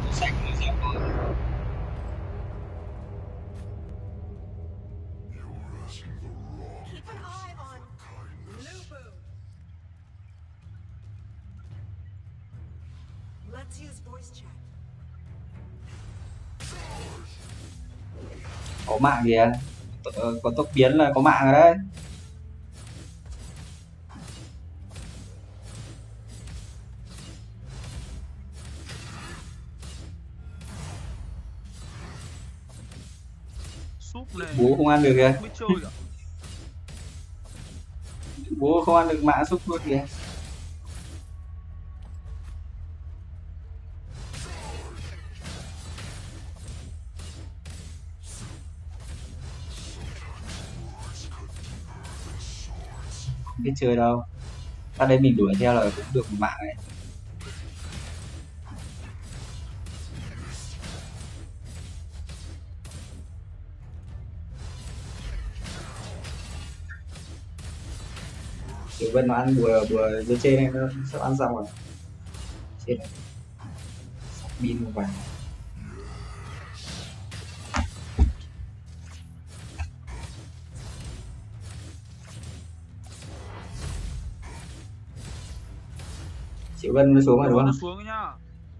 Xanh nó rộng hơn. Keep an eye on Lubu. Let's use voice chat. Có mạng kìa. Có tốc biến là có mạng rồi đấy. Súp này Bố không ăn được kìa. mới chơi à? Bố không ăn được mạng xúc luôn kìa. Không biết chơi đâu. Ra đây mình đuổi theo là cũng được một mạng ấy. Tiểu Vân nó ăn bùa dưới trên này, nó sắp ăn xong rồi. Chết rồi. Sắp pin một vài. Tiểu Vân nó xuống rồi đúng Nó không? xuống nhá.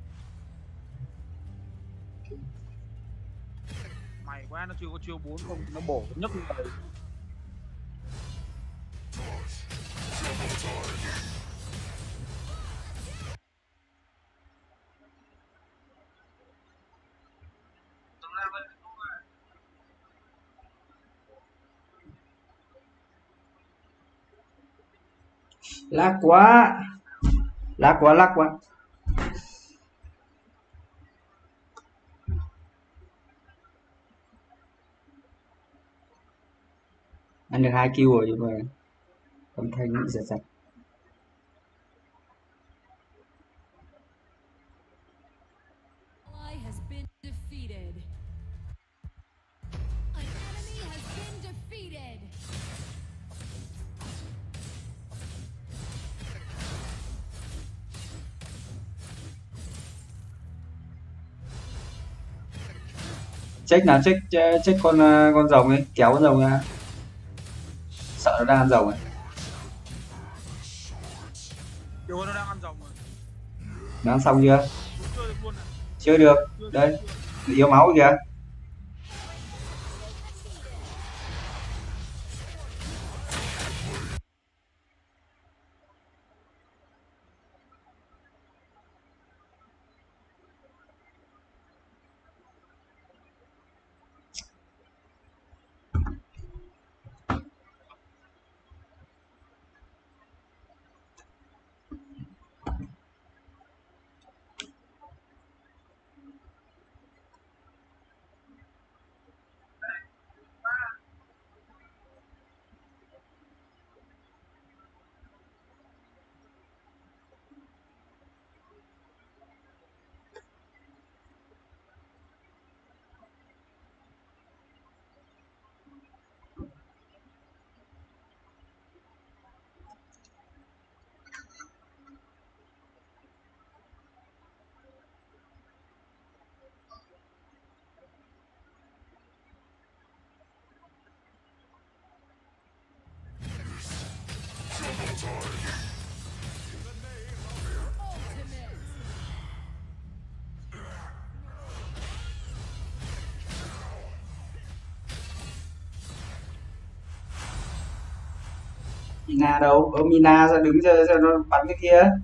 Mày quá, nó chưa có chiêu 4 không nó bổ nhấc người. Lag quá. Lag quá, lag quá. Ăn được 2 kill rồi nhưng mà âm thanh bị giật giật. Ally has been defeated. An enemy has been defeated. Check nào, check con rồng ấy, kéo con rồng ra. Sợ nó đang ăn rồng ấy. Điều nó đang ăn rồng rồi. Nó ăn xong chưa? Không chơi được luôn này. Chưa được. Đây, yếu máu kìa. Ultimate. Mina đâu? Mina ra đứng cho nó bắn cái kia. Enemy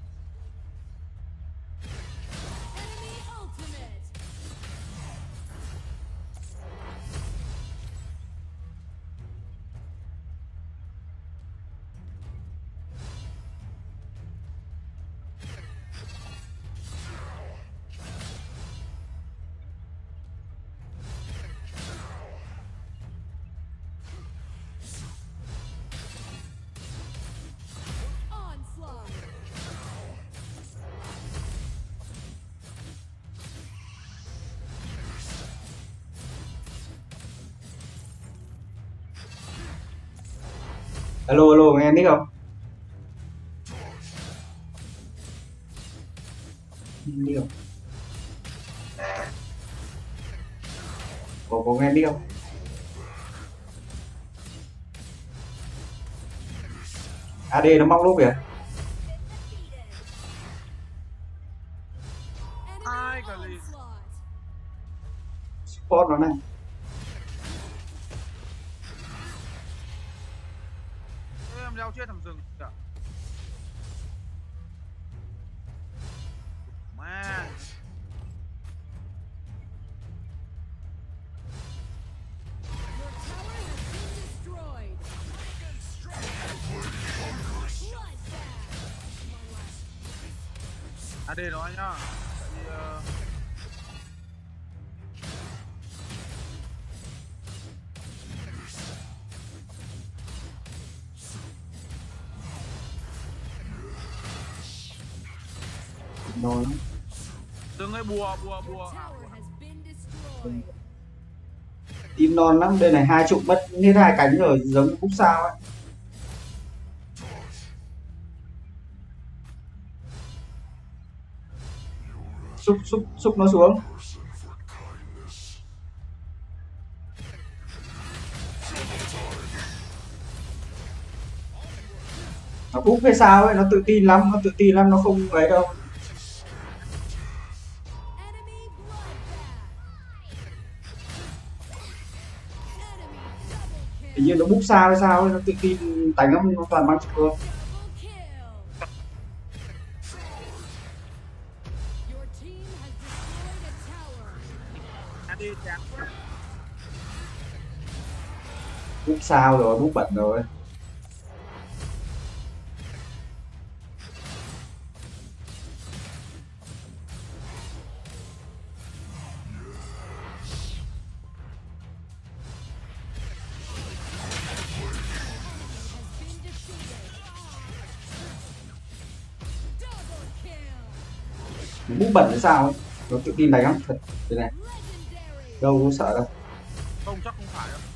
ultimate. Onslaught. Alo, alo, nghe biết không? Biết không? Có nghe biết không? AD nó móc lúc kìa. Enemy Ai cả lì. onslaught. Support nó này. Ê, em leo chết thằng rừng kìa. Man. Your tower has been destroyed. Bloodbath. AD nó nhá. Tại vì Nó rừng ấy bùa. Your tower has been destroyed. team non lắm, đây này 20 mất hết 2 cánh rồi, giống cúc sao ấy. Xúc nó xuống. Nó cúc hay sao ấy, nó tự tin lắm, nó không ấy đâu. Enemy bloodbath. Enemy double Tự kill. nhiên nó búc sao hay sao ấy, nó tự tin đánh nó toàn băng trực luôn. Double kill. Your team has destroyed a tower. AD chán quá. Búc sao rồi, búc bẩn rồi. Has been defeated. Double kill. Búc bẩn hay sao ấy, nó tự tin đánh lắm thật. Đây này, Legendary. đâu có sợ đâu. Không chắc không phải đâu.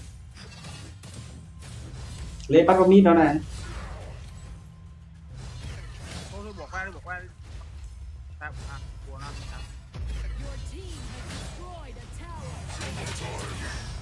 Lên bắt con mid nó này. Thôi bỏ qua đi. Buồn ăn. Your team has destroyed a tower.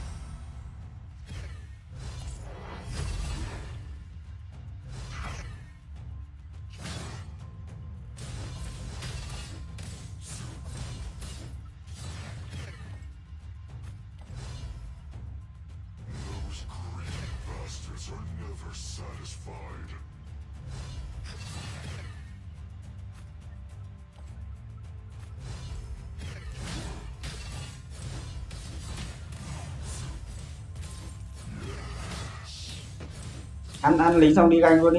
Ăn lính xong đi ganh luôn đi.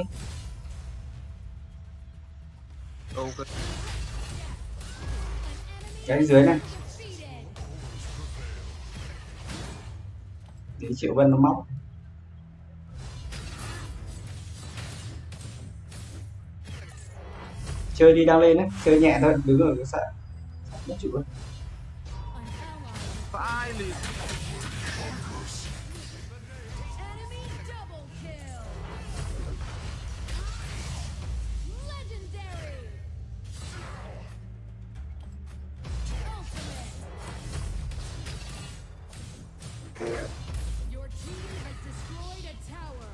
Ok. Cái dưới này, Defeated. để Triệu Vân nó móc. Chơi đi đang lên đấy, chơi nhẹ thôi, đứng ở cái sợ. Mất chịu luôn. An ally. Ai lì. Enemy double kill. Legendary. Ultimate. Your team has destroyed a tower.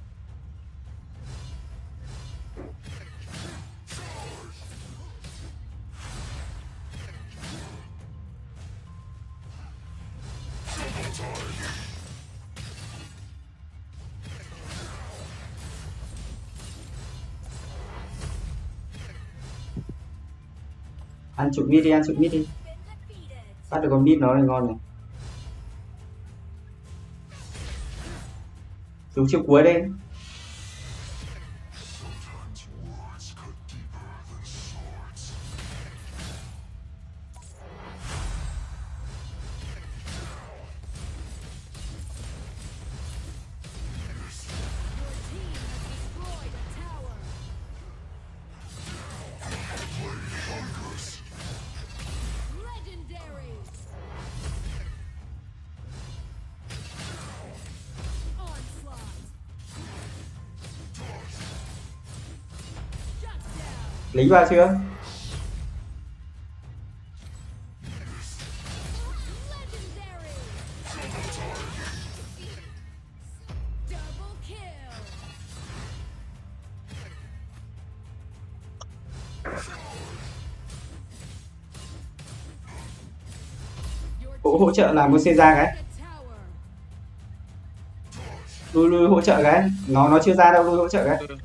Ăn chụp mid đi, bắt được con mid nó là ngon này. Dùng chiêu cuối đây. Your team has destroyed a tower. Legendary. Onslaught. Shut down. Lính vào chưa? Legendary. hỗ trợ làm con xe ra cái, A tower. lui hỗ trợ cái, nó chưa ra đâu, lui hỗ trợ cái, Ừ.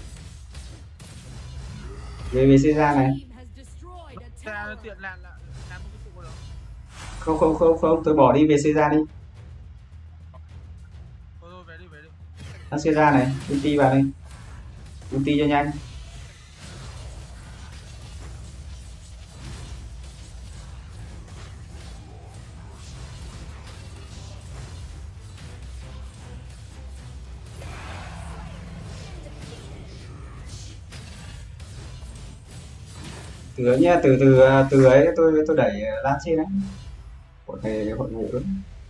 về xe ra này. Team has destroyed a Xe tower. tiện làm một cái trụ được. Không, tôi bỏ đi, về xe ra đi, Thôi về đi về đi. nó xe ra này, ulti vào đây, ulti cho nhanh. Từ nhá, từ ấy tôi đẩy lan trên đấy, hội này hội ngủ lắm.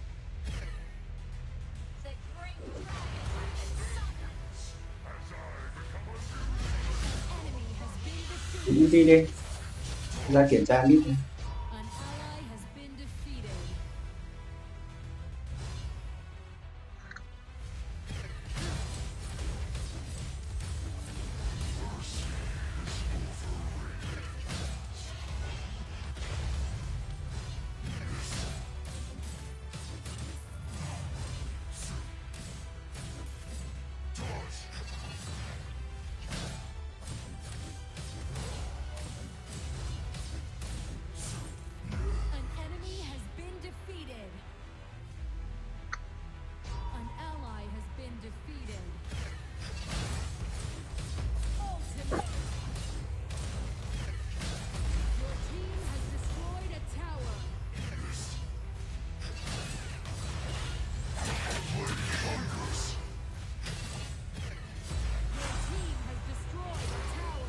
Enemy has been defeated. Ulti đi, ra kiểm tra mid đi. An ally has been defeated. An enemy has been defeated. An ally has been defeated. Ultimate. Your team has destroyed a tower. Your team has destroyed a tower.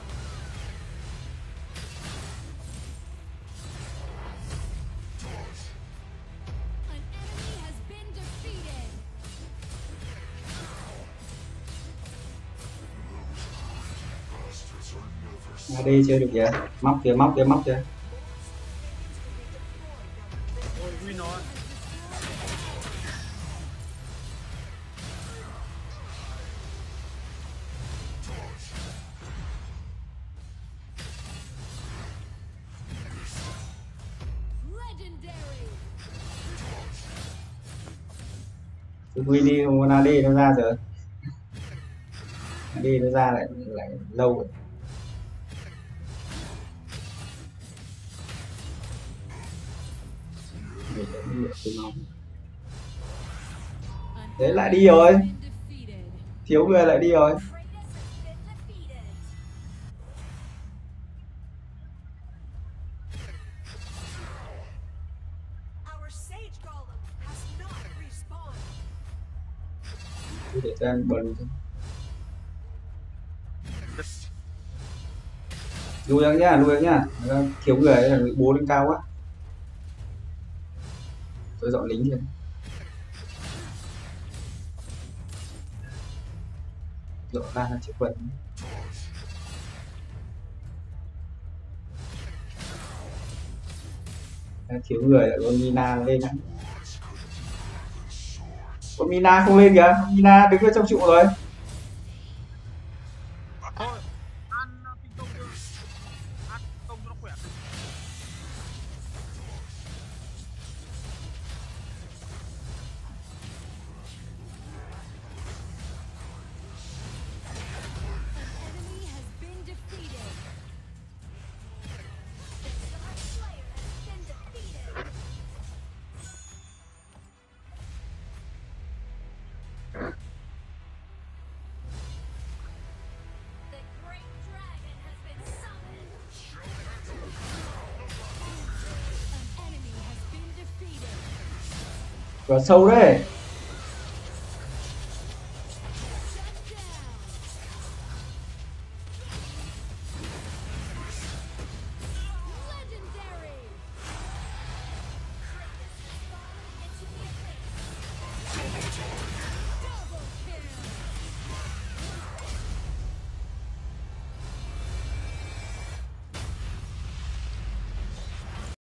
An enemy has been defeated. AD chưa được kìa, móc kìa. Ôi win rồi. Legendary. Tôi win đi, không con AD nó ra rồi, AD nó ra lại lâu rồi. Để tôi mong. An Đấy, lại enemy đi rồi. has been defeated. Thiếu người lại đi rồi. Our sage golem has not respawned. Tôi để cho em bần thôi. Lui ra nhá, thiếu người ấy là bị bố lên cao quá. Tôi dọn lính rồi. Dọn ra là chịu quần. Thiếu người là con Mina lên á. Con Mina không lên kìa, Mina đứng ở trong trụ rồi. Thôi ăn tinh tông chưa? Ăn tông cho nó khỏe. An enemy has been defeated. Vào sâu đấy.